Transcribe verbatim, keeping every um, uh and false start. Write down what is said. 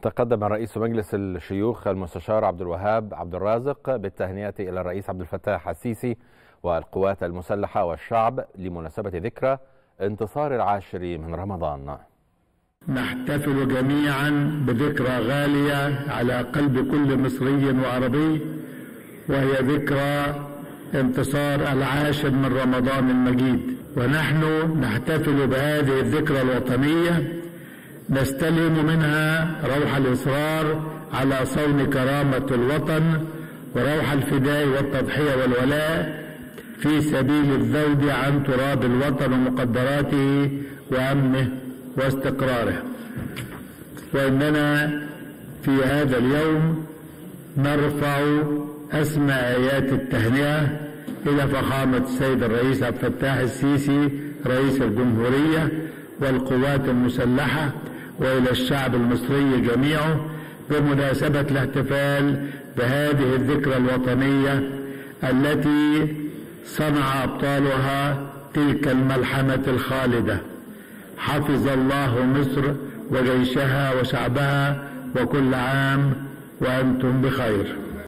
تقدم رئيس مجلس الشيوخ المستشار عبد الوهاب عبد الرازق بالتهنئة إلى الرئيس عبد الفتاح السيسي والقوات المسلحة والشعب لمناسبة ذكرى انتصار العاشر من رمضان. نحتفل جميعا بذكرى غالية على قلب كل مصري وعربي، وهي ذكرى انتصار العاشر من رمضان المجيد، ونحن نحتفل بهذه الذكرى الوطنية نستلهم منها روح الإصرار على صون كرامة الوطن وروح الفداء والتضحية والولاء في سبيل الذود عن تراب الوطن ومقدراته وأمنه واستقراره. وإننا في هذا اليوم نرفع أسمى آيات التهنئة إلى فخامة السيد الرئيس عبد الفتاح السيسي رئيس الجمهورية والقوات المسلحة وإلى الشعب المصري جميعه بمناسبة الاحتفال بهذه الذكرى الوطنية التي صنع أبطالها تلك الملحمة الخالدة. حفظ الله مصر وجيشها وشعبها، وكل عام وأنتم بخير.